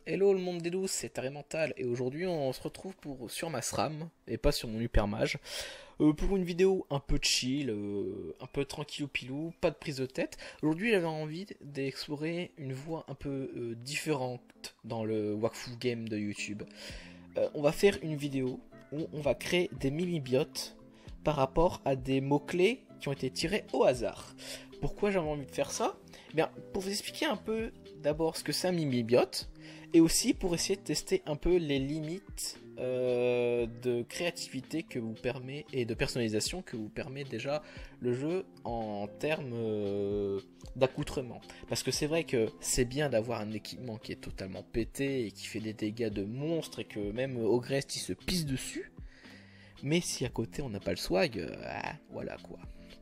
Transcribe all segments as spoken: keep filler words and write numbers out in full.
Hello le monde des douces, c'est Taré Mental et aujourd'hui on se retrouve pour, sur ma SRAM et pas sur mon Hypermage euh, pour une vidéo un peu chill, euh, un peu tranquillou pilou, pas de prise de tête. Aujourd'hui j'avais envie d'explorer une voie un peu euh, différente dans le Wakfu Game de YouTube. Euh, on va faire une vidéo où on va créer des mimibiotes par rapport à des mots-clés qui ont été tirés au hasard. Pourquoi j'avais envie de faire ça? Eh bien, pour vous expliquer un peu d'abord ce que c'est un mimibiote, et aussi pour essayer de tester un peu les limites euh, de créativité que vous permet et de personnalisation que vous permet déjà le jeu en termes euh, d'accoutrement. Parce que c'est vrai que c'est bien d'avoir un équipement qui est totalement pété et qui fait des dégâts de monstre et que même Ogrest il se pisse dessus. Mais si à côté on n'a pas le swag, euh, ah, voilà quoi.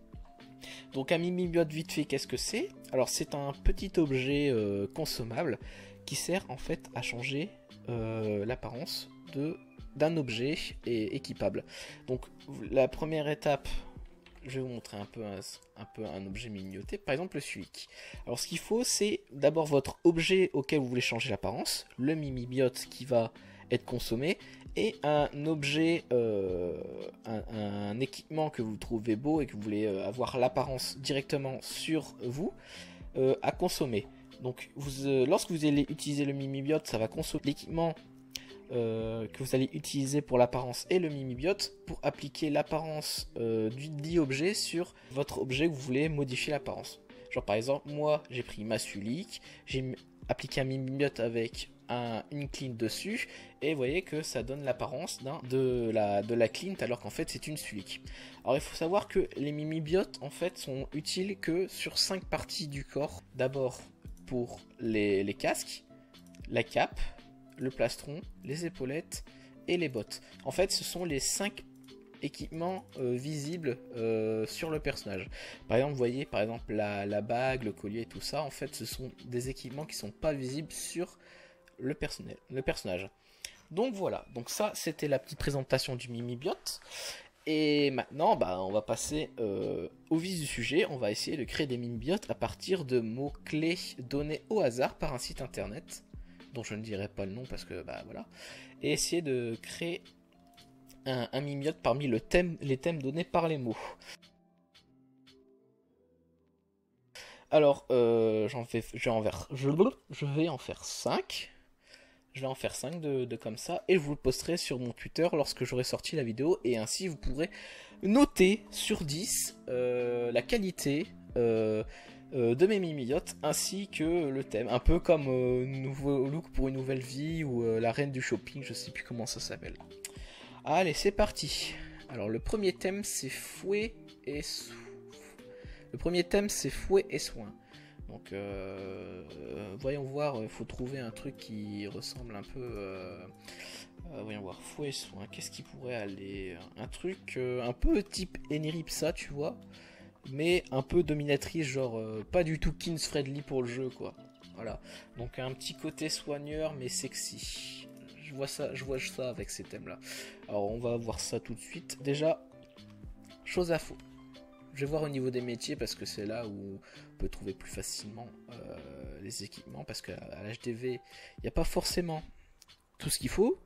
Donc un mimibiote vite fait, qu'est-ce que c'est? Alors c'est un petit objet euh, consommable qui sert en fait à changer euh, l'apparence de d'un objet et équipable. Donc la première étape, je vais vous montrer un peu un, un peu un objet mimibioté, par exemple le Suic. Alors ce qu'il faut, c'est d'abord votre objet auquel vous voulez changer l'apparence, le mimibiote qui va être consommé, et un objet, euh, un, un équipement que vous trouvez beau et que vous voulez euh, avoir l'apparence directement sur vous euh, à consommer. Donc vous, euh, lorsque vous allez utiliser le mimibiote, ça va consommer l'équipement euh, que vous allez utiliser pour l'apparence et le mimibiote pour appliquer l'apparence euh, du dit objet sur votre objet que vous voulez modifier l'apparence. Genre par exemple, moi j'ai pris ma Sulic, j'ai appliqué un mimibiote avec un, une clean dessus et vous voyez que ça donne l'apparence de la, de la clean alors qu'en fait c'est une Sulic. Alors il faut savoir que les mimibiotes en fait sont utiles que sur cinq parties du corps. D'abord pour les, les casques, la cape, le plastron, les épaulettes et les bottes. En fait ce sont les cinq équipements euh, visibles euh, sur le personnage. Par exemple, vous voyez par exemple la, la bague, le collier et tout ça, en fait ce sont des équipements qui sont pas visibles sur le, personnel, le personnage. Donc voilà, donc ça c'était la petite présentation du mimibiote. Et maintenant bah, on va passer euh, au vif du sujet. On va essayer de créer des mimibiotes à partir de mots clés donnés au hasard par un site internet dont je ne dirai pas le nom parce que bah voilà, et essayer de créer un, un mimibiote parmi le thème, les thèmes donnés par les mots. Alors euh, j'en fais, je, vais en faire, je, je vais en faire cinq. Je vais en faire cinq de, de comme ça et je vous le posterai sur mon Twitter lorsque j'aurai sorti la vidéo et ainsi vous pourrez noter sur dix euh, la qualité euh, euh, de mes mimibiotes ainsi que le thème. Un peu comme euh, nouveau look pour une nouvelle vie ou euh, la reine du shopping, je sais plus comment ça s'appelle. Allez, c'est parti. Alors le premier thème c'est fouet et so... le premier thème c'est fouet et soin. Donc euh, euh, voyons voir, il faut trouver un truc qui ressemble un peu euh, euh, voyons voir, fouet et soin, qu'est-ce qui pourrait aller, un truc euh, un peu type Eniripsa tu vois, mais un peu dominatrice, genre euh, pas du tout Kings friendly pour le jeu quoi. Voilà, donc un petit côté soigneur mais sexy. Je vois ça, je vois ça avec ces thèmes là. Alors on va voir ça tout de suite. Déjà, chose à faux. Je vais voir au niveau des métiers parce que c'est là où on peut trouver plus facilement euh, les équipements. Parce qu'à l'H D V, il n'y a pas forcément tout ce qu'il faut.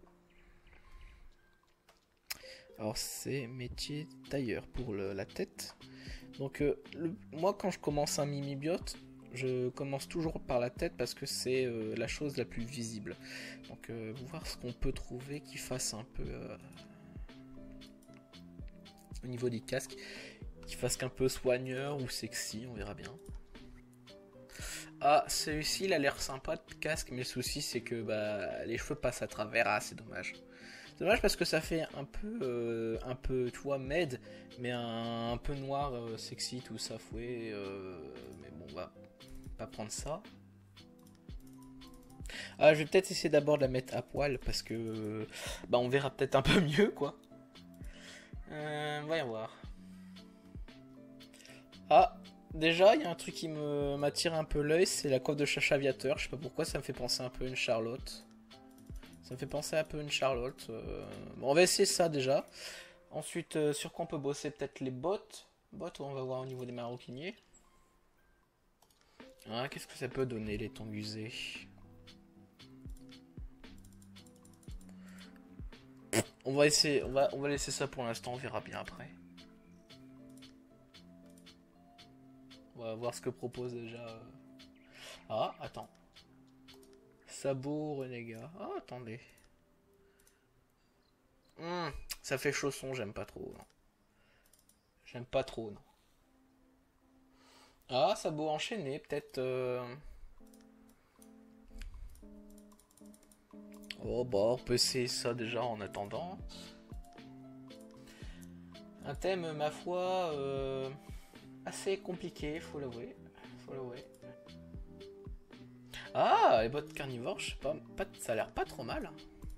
Alors c'est métier tailleur pour le, la tête. Donc euh, le, moi quand je commence un mimibiote, je commence toujours par la tête parce que c'est euh, la chose la plus visible. Donc euh, voir ce qu'on peut trouver qui fasse un peu euh, au niveau des casques, qui fasse qu'un peu soigneur ou sexy, on verra bien. Ah, celui-ci il a l'air sympa de casque, mais le souci c'est que bah, les cheveux passent à travers. Ah, c'est dommage. C'est dommage parce que ça fait un peu, euh, un peu, tu vois, med, mais un, un peu noir, euh, sexy, tout ça, fouet. Euh, mais bon, on va pas prendre ça. Ah, je vais peut-être essayer d'abord de la mettre à poil parce que bah, on verra peut-être un peu mieux, quoi. Euh, voyons voir. Ah, déjà, il y a un truc qui me m'attire un peu l'œil, c'est la coiffe de Chacha Aviateur. Je sais pas pourquoi, ça me fait penser un peu à une Charlotte. Ça me fait penser un peu à une Charlotte. Euh... Bon, on va essayer ça déjà. Ensuite, euh, sur quoi on peut bosser? Peut-être les bottes. Bottes, on va voir au niveau des maroquiniers. Ah, qu'est-ce que ça peut donner, les tongs usés? on va essayer, on va, on va laisser ça pour l'instant, on verra bien après. On va voir ce que propose déjà. Ah, attends. Sabot renégat. Ah, attendez. Mmh, ça fait chausson, j'aime pas trop. J'aime pas trop, non. Ah, sabot enchaîné, peut-être. Euh... Oh, bah, on peut essayer ça déjà en attendant. Un thème, ma foi, euh... assez compliqué, faut l'avouer. Faut l'avouer. Ah, les bottes carnivores, je sais pas, pas, ça a l'air pas trop mal.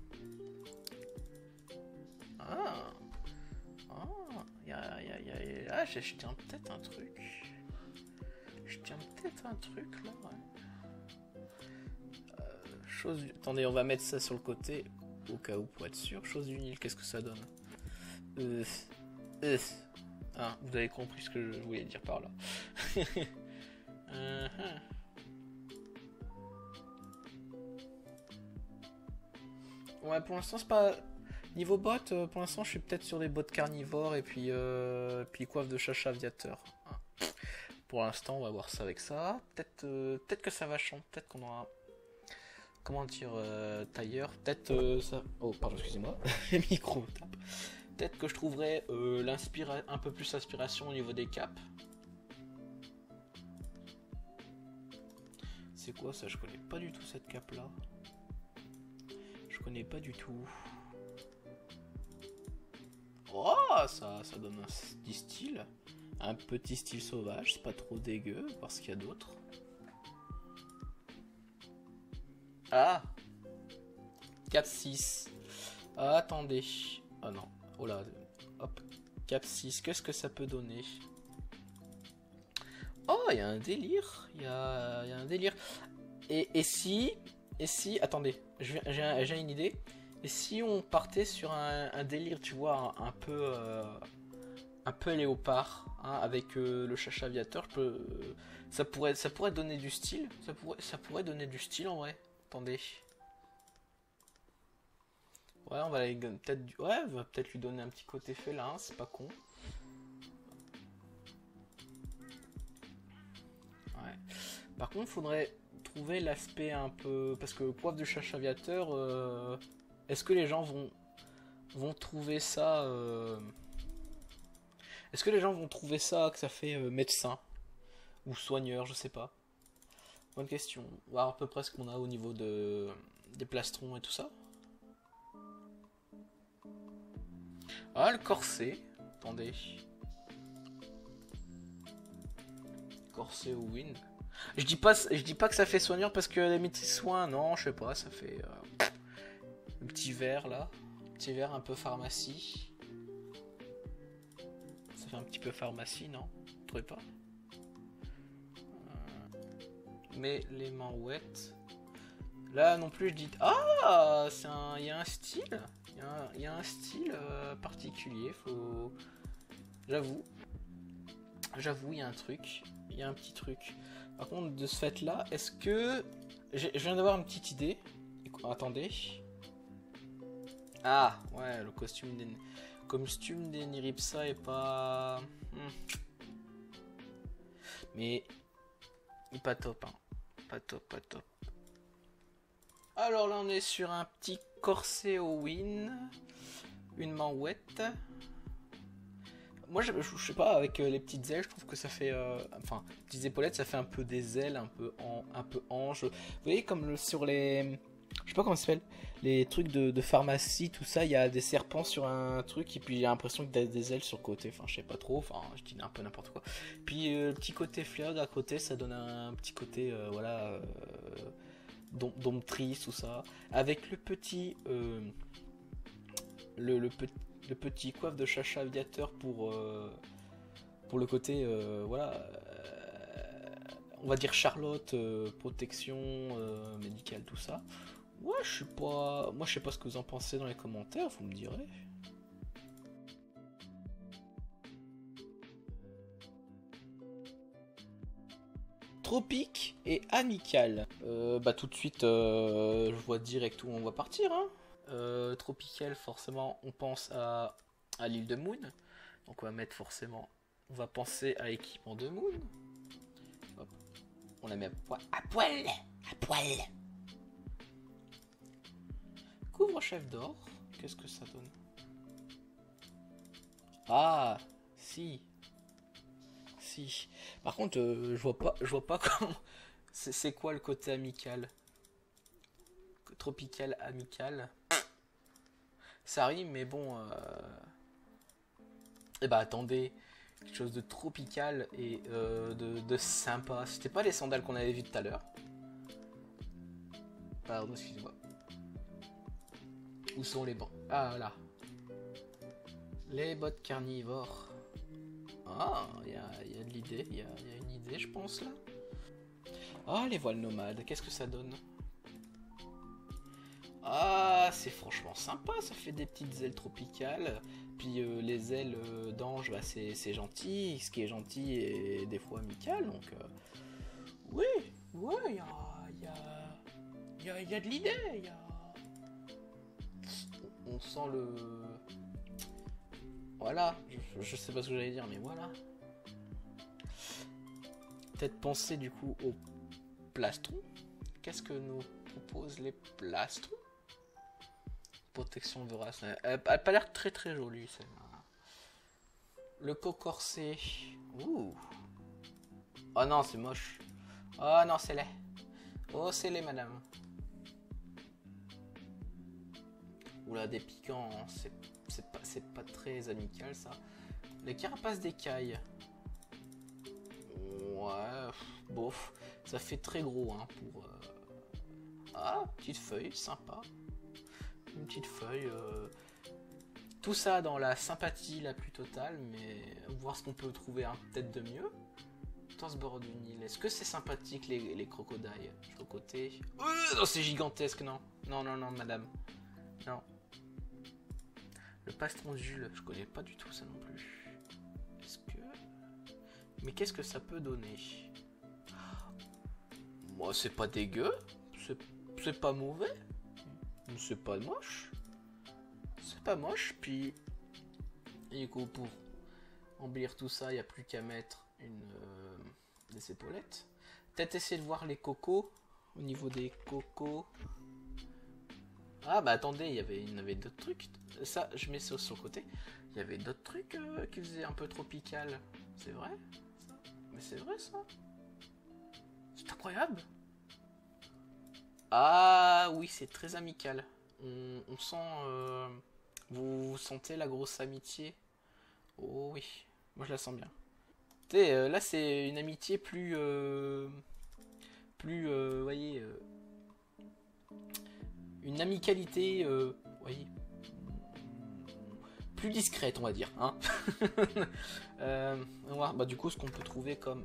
Ah, ah, y a, y a, y a, y a... ah, je tiens peut-être un truc. Je tiens peut-être un truc là. Ouais. Euh, chose, attendez, on va mettre ça sur le côté au cas où pour être sûr. Chose du Nil, qu'est-ce que ça donne? Euh, euh. Ah, vous avez compris ce que je voulais dire par là. uh -huh. Ouais, pour l'instant, c'est pas. Niveau bottes, pour l'instant, je suis peut-être sur des bottes carnivores et puis, euh, puis coiffe de chacha aviateur. Ah. Pour l'instant, on va voir ça avec ça. Peut-être euh, peut-être que ça va changer. Peut-être qu'on aura. Comment dire euh, tailleur. Peut-être euh, ça. Oh, pardon, excusez-moi. Les micros tapent. Peut-être que je trouverai euh, l'inspira... un peu plus d'inspiration au niveau des capes. C'est quoi ça? Je connais pas du tout cette cape là. Je connais pas du tout. Oh, ça, ça donne un petit style. Un petit style sauvage, c'est pas trop dégueu, parce qu'il y a d'autres. Ah, cap six. Ah, attendez. Ah non. Oh là. Hop. cap six. Qu'est-ce que ça peut donner? Oh, il y a un délire. Il y a, y a un délire. Et, et si... Et si... Attendez. J'ai une idée. Et si on partait sur un, un délire, tu vois, un, un peu... Euh, un peu léopard, hein, avec euh, le chacha aviateur, je peux, euh, ça, pourrait, ça pourrait donner du style. Ça pourrait, ça pourrait donner du style en vrai. Attendez. Ouais, on va peut-être ouais, va peut-être lui donner un petit côté félin, c'est pas con. Ouais. Par contre, faudrait trouver l'aspect un peu, parce que coiffe de chacha aviateur, euh... est-ce que les gens vont vont trouver ça euh... Est-ce que les gens vont trouver ça que ça fait euh, médecin ou soigneur, je sais pas. Bonne question. On va voir à peu près ce qu'on a au niveau de des plastrons et tout ça. Ah, le corset. Attendez. Corset ou win. Je dis pas, je dis pas que ça fait soigneur parce que les petits soins, non, je sais pas, ça fait euh, un petit verre là, un petit verre un peu pharmacie. Ça fait un petit peu pharmacie, non? Vous trouvez pas? euh, Mais les manouettes. Là non plus je dis. Ah, c'est un, il y a un style. Il y, y a un style euh, particulier, faut. J'avoue. J'avoue, il y a un truc. Il y a un petit truc. Par contre, de ce fait-là, est-ce que... Je viens d'avoir une petite idée. Attendez. Ah, ouais, le costume des... costume des Niripsa est pas... Hmm. Mais... Il est pas top, hein. Pas top, pas top. Alors là, on est sur un petit corset au win. Une manouette. Moi, je, je, je sais pas, avec euh, les petites ailes, je trouve que ça fait... Euh, enfin, petites épaulettes, ça fait un peu des ailes, un peu, en, un peu ange. Vous voyez, comme le, sur les... Je sais pas comment ça s'appelle. Les trucs de, de pharmacie, tout ça, il y a des serpents sur un truc, et puis j'ai l'impression qu'il y a des ailes sur le côté. Enfin, je sais pas trop, enfin, je dis un peu n'importe quoi. Puis euh, le petit côté fleur à côté, ça donne un petit côté, euh, voilà... Euh, domptrice, tout ça. Avec le petit... Euh, le, le petit... le petit coiffe de chacha aviateur pour euh, pour le côté euh, voilà euh, on va dire Charlotte, euh, protection euh, médicale, tout ça. Ouais, je sais pas, moi je sais pas ce que vous en pensez dans les commentaires, vous me direz. Tropique et amical. Euh, bah tout de suite, euh, je vois direct où on va partir, hein. Euh, tropical, forcément, on pense à, à l'île de Moon. Donc on va mettre forcément, on va penser à l'équipement de Moon. Hop. On la met à poil, à poil, à poil. Couvre-chef d'or, qu'est-ce que ça donne? Ah, si, si. Par contre, euh, je vois pas, je vois pas comment. C'est quoi le côté amical? Tropical, amical. Ça rime, mais bon. Euh... Eh bah attendez, quelque chose de tropical et euh, de, de sympa. C'était pas les sandales qu'on avait vues tout à l'heure. Pardon, excusez-moi. Où sont les bancs? Ah là. Les bottes carnivores. Ah, il y a, y a de l'idée, il y, y a une idée, je pense là. Ah, les voiles nomades, qu'est-ce que ça donne? Ah, c'est franchement sympa, ça fait des petites ailes tropicales. Puis euh, les ailes euh, d'ange, bah, c'est gentil. Ce qui est gentil est des fois amical. Donc, euh, oui, ouais, il y a, y, a, y, a, y a de l'idée. Y a... On sent le. Voilà, je, je sais pas ce que j'allais dire, mais voilà. Peut-être penser du coup au plastron. Qu'est-ce que nous proposent les plastrons? Protection vorace. Elle n'a pas l'air très très jolie celle-là. Le co corsé. Ouh. Oh non, c'est moche. Oh non, c'est laid. Oh, c'est laid, madame. Oula, des piquants. C'est pas, pas très amical ça. Les carapaces d'écailles. Ouais, bof. Ça fait très gros hein, pour. Euh... Ah, petite feuille, sympa. Une petite feuille. Euh... Tout ça dans la sympathie la plus totale, mais voir ce qu'on peut trouver hein, peut-être de mieux. Dans ce bord du Nil, est-ce que c'est sympathique les, les crocodiles? Je vais au côté. Euh, non, c'est gigantesque, non. Non, non, non, madame. Non. Le pastron Jules, je connais pas du tout ça non plus. Est-ce que. Mais qu'est-ce que ça peut donner? Moi, c'est pas dégueu. C'est pas mauvais. C'est pas moche. C'est pas moche. Puis, du coup, pour embellir tout ça, il n'y a plus qu'à mettre une, euh, des épaulettes. Peut-être essayer de voir les cocos. Au niveau des cocos. Ah, bah attendez, il y avait, il y avait d'autres trucs. Ça, je mets ça sur le côté. Il y avait d'autres trucs euh, qui faisaient un peu tropical. C'est vrai ça? Mais c'est vrai ça? C'est incroyable. Ah oui, c'est très amical. On, on sent... Euh, vous, vous sentez la grosse amitié? Oh oui, moi je la sens bien. Tu sais, euh, là c'est une amitié plus... Euh, plus, euh, vous voyez... Euh, une amicalité... Euh, voyez, plus discrète, on va dire. Hein. euh, on va voir, bah, du coup, ce qu'on peut trouver comme...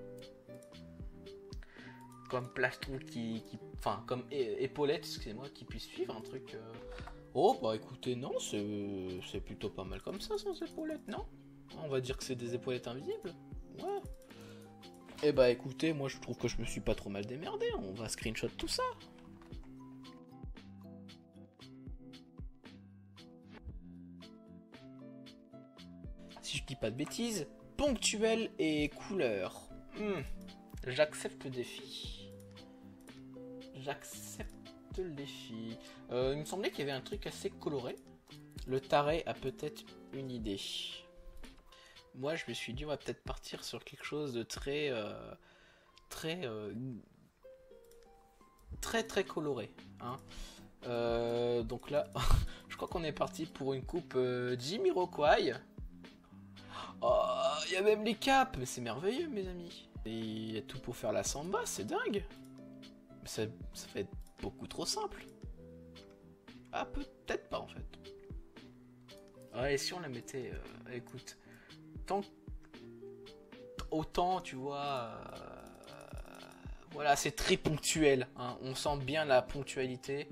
comme plastron qui, qui enfin comme épaulette, excusez-moi, qui puisse suivre un truc. Euh... Oh bah écoutez, non, c'est plutôt pas mal comme ça sans épaulettes, non? On va dire que c'est des épaulettes invisibles. Ouais. Et bah écoutez, moi je trouve que je me suis pas trop mal démerdé. On va screenshot tout ça. Si je dis pas de bêtises, ponctuel et couleur. Hmm. J'accepte le défi. J'accepte le défi. Euh, il me semblait qu'il y avait un truc assez coloré. Le taré a peut-être une idée. Moi, je me suis dit, on va peut-être partir sur quelque chose de très... Euh, très... Euh, très très coloré. Hein. Euh, donc là, je crois qu'on est parti pour une coupe euh, Jamiroquai. Oh, il y a même les capes. Mais c'est merveilleux, mes amis. Et il y a tout pour faire la samba, c'est dingue. Ça, ça va être beaucoup trop simple. Ah, peut-être pas en fait. Ouais, et si on la mettait... Euh, écoute, tant... Autant, tu vois... Euh, voilà, c'est très ponctuel. Hein, on sent bien la ponctualité.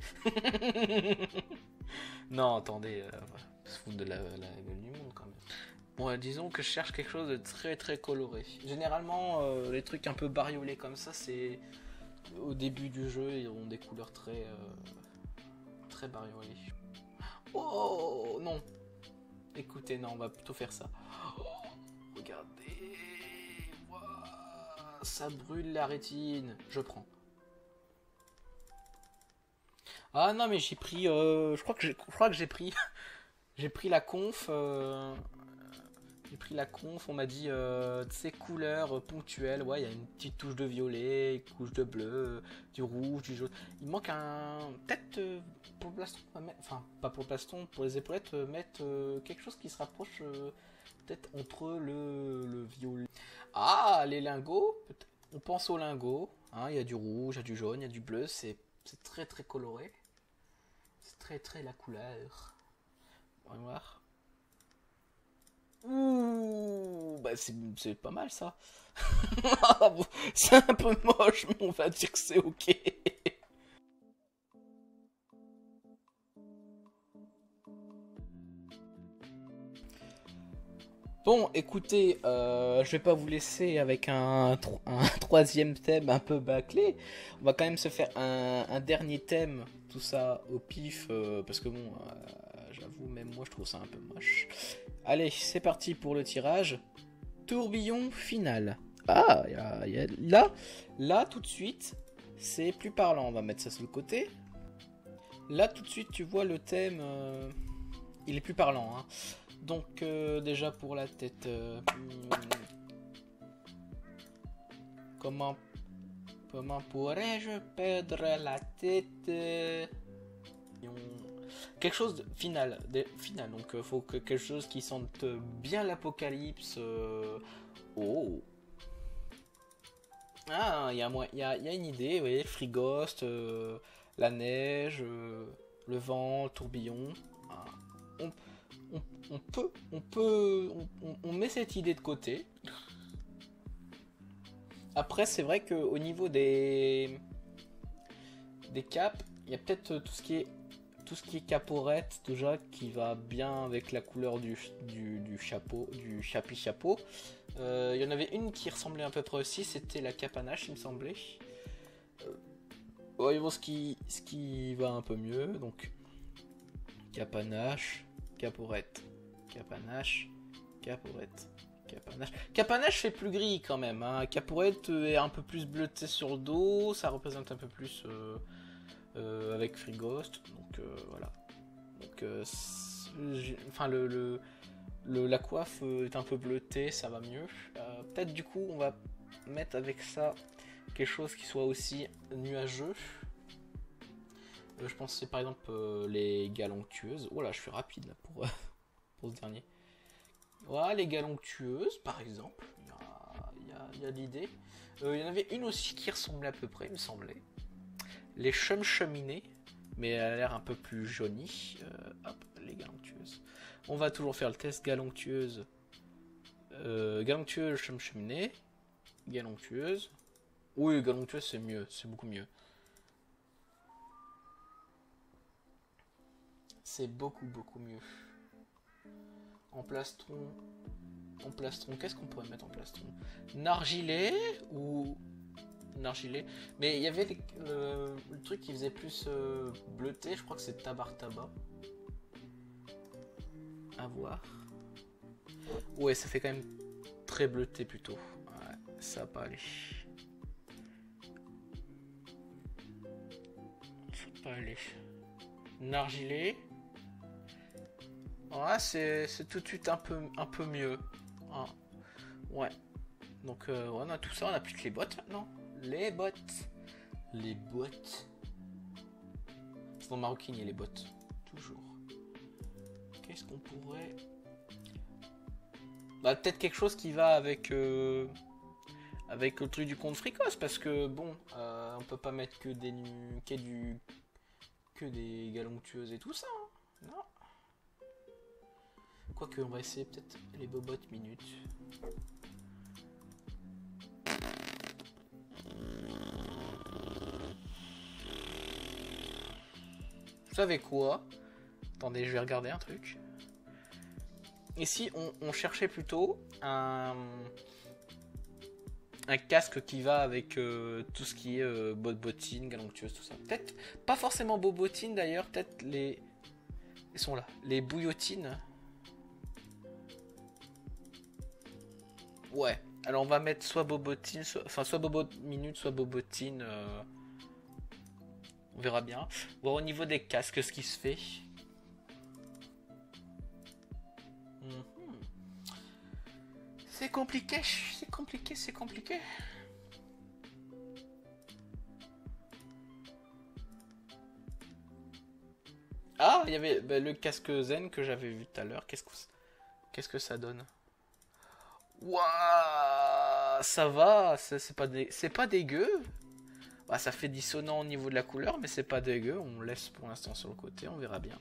Non, attendez. Euh, se foutre de la, la gueule du monde quand même. Bon, euh, disons que je cherche quelque chose de très très coloré. Généralement, euh, les trucs un peu bariolés comme ça, c'est... Au début du jeu, ils auront des couleurs très... Euh, très bariolé. Oh non. Écoutez, non, on va plutôt faire ça. Oh, regardez. Wow, ça brûle la rétine. Je prends. Ah non, mais j'ai pris... Euh, je crois que j'ai je crois que j'ai pris... j'ai pris la conf... Euh, j'ai pris la conf, on m'a dit... Euh, de ces couleurs ponctuelles. Ouais, il y a une petite touche de violet, une couche de bleu, du rouge, du jaune. Il manque un... Peut-être... Euh, pour le plaston, on va mettre... Enfin, pas pour le plaston, pour les épaulettes, euh, mettre euh, quelque chose qui se rapproche... Euh, peut-être entre le, le violet... Ah, les lingots. On pense aux lingots. Hein, il y a du rouge, il y a du jaune, il y a du bleu. C'est très très coloré. C'est très très la couleur. On va voir. Ouh, bah c'est pas mal ça. C'est un peu moche, mais on va dire que c'est ok. Bon, écoutez, euh, je vais pas vous laisser avec un, tro un troisième thème un peu bâclé. On va quand même se faire un, un dernier thème, tout ça au pif, euh, parce que bon, euh, j'avoue, même moi je trouve ça un peu moche. Allez, c'est parti pour le tirage. Tourbillon final. Ah, y a, y a, là, là tout de suite, c'est plus parlant. On va mettre ça sur le côté. Là tout de suite, tu vois le thème, euh, il est plus parlant, hein. Donc euh, déjà pour la tête, euh, comment comment pourrais-je perdre la tête? Quelque chose de final, de, final. Donc euh, faut que quelque chose qui sente bien l'apocalypse. Euh, oh. Ah, il y a moi, il y a, y a une idée, vous voyez, Frigost, euh, la neige, euh, le vent, le tourbillon. Ah. On, On, on peut, on peut, on, on met cette idée de côté. Après, c'est vrai que au niveau des des caps, il y a peut-être tout ce qui est tout ce qui est caporette déjà qui va bien avec la couleur du, du, du chapeau, du chapi chapeau. Euh, il y en avait une qui ressemblait à peu près aussi, c'était la capanache, il me semblait. Euh, voyons ce qui, ce qui va un peu mieux. Donc capanache. Caporette, capanache, caporette, capanache. Capanache fait plus gris quand même, hein. Caporette est un peu plus bleuté sur le dos, ça représente un peu plus euh, euh, avec Frigost, donc euh, voilà. Donc, euh, enfin le, le, le, la coiffe est un peu bleutée, ça va mieux. Euh, Peut-être du coup on va mettre avec ça quelque chose qui soit aussi nuageux. Euh, je pense que c'est par exemple euh, les galonctueuses. Oh là, je suis rapide là pour, euh, pour ce dernier. Voilà, les galonctueuses par exemple. Il y a, y a, y a l'idée. Euh, il y en avait une aussi qui ressemblait à peu près, il me semblait. Les chum-cheminés, mais elle a l'air un peu plus jaunie. Euh, hop, les galonctueuses. On va toujours faire le test galonctueuse. Euh, galonctueuse, chum-cheminée. Galonctueuse. Oui, galonctueuse c'est mieux, c'est beaucoup mieux. C'est beaucoup beaucoup mieux. En plastron, en plastron, qu'est-ce qu'on pourrait mettre en plastron? Nargilé ou nargilé? Mais il y avait les, le, le truc qui faisait plus euh, bleuté, je crois que c'est tabar tabac. À voir. Ouais, ça fait quand même très bleuté plutôt. Ouais, ça va pas aller. Ça va pas aller. Nargilé. Ouais, c'est tout de suite un peu, un peu mieux. Ah, ouais. Donc, euh, ouais, on a tout ça. On a plus que les bottes maintenant. Les bottes. Les bottes. C'est dans maroquinier, les bottes. Toujours. Qu'est-ce qu'on pourrait... Bah, peut-être quelque chose qui va avec... Euh, avec le truc du compte Fricos. Parce que, bon, euh, on peut pas mettre que des... Que, du, que des galonctueuses et tout ça. Hein. Non. Quoique, on va essayer peut-être les bobottes minutes. Vous savez quoi? Attendez, je vais regarder un truc. Ici, on, on cherchait plutôt un, un casque qui va avec euh, tout ce qui est euh, bottine, galantueuse, tout ça. Peut-être pas forcément bobotine d'ailleurs, peut-être les... Ils sont là, les bouillotines. Ouais, alors on va mettre soit bobotine, soit... enfin soit bobo minute, soit bobotine. Euh... On verra bien. Voir au niveau des casques ce qui se fait. C'est compliqué, c'est compliqué, c'est compliqué. Ah, il y avait bah, le casque zen que j'avais vu tout à l'heure. Qu'est-ce que qu'est-ce que ça donne? Waouh, ça va, c'est pas dé... c'est pas dégueu. Bah, ça fait dissonant au niveau de la couleur, mais c'est pas dégueu. On laisse pour l'instant sur le côté, on verra bien.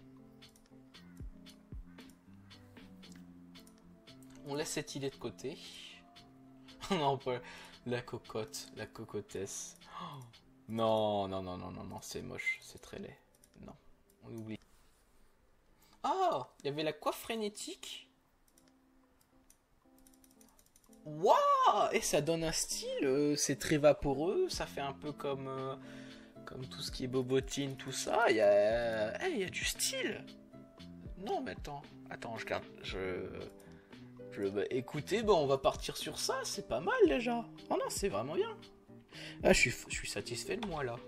On laisse cette idée de côté. Non, pas la cocotte, la cocotesse. Oh, non, non, non, non, non, non, c'est moche, c'est très laid. Non, on oublie. Ah, oh, il y avait la coiffe frénétique. Waouh, et ça donne un style, euh, c'est très vaporeux, ça fait un peu comme, euh, comme tout ce qui est bobotine, tout ça. Il y a, hey, il y a du style. Non, mais attends, attends, je garde, je... Je, bah, écoutez, bon, on va partir sur ça, c'est pas mal déjà. Oh non, c'est vraiment bien. Ah, je suis, je suis satisfait de moi là.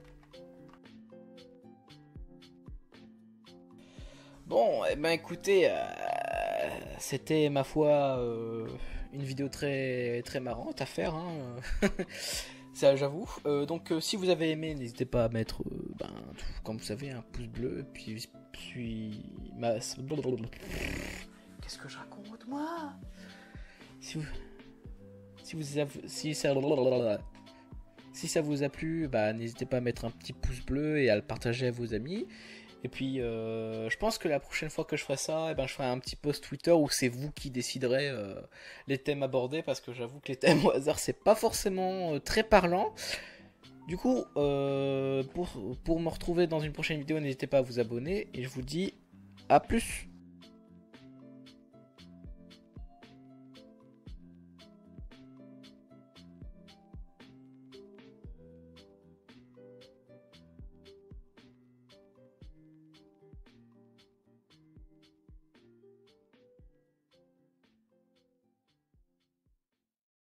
Bon, eh ben écoutez, euh, c'était ma foi euh, une vidéo très très marrante à faire, hein. Ça, j'avoue. Euh, donc, euh, si vous avez aimé, n'hésitez pas à mettre, euh, ben, tout, comme vous savez, un pouce bleu, et puis, puis ma... Qu'est-ce que je raconte, moi? Si vous... Si, vous avez... si, ça... si ça vous a plu, bah, n'hésitez pas à mettre un petit pouce bleu et à le partager à vos amis. Et puis, euh, je pense que la prochaine fois que je ferai ça, eh ben, je ferai un petit post Twitter où c'est vous qui déciderez euh, les thèmes abordés. Parce que j'avoue que les thèmes au hasard, c'est pas forcément euh, très parlant. Du coup, euh, pour, pour me retrouver dans une prochaine vidéo, n'hésitez pas à vous abonner. Et je vous dis à plus.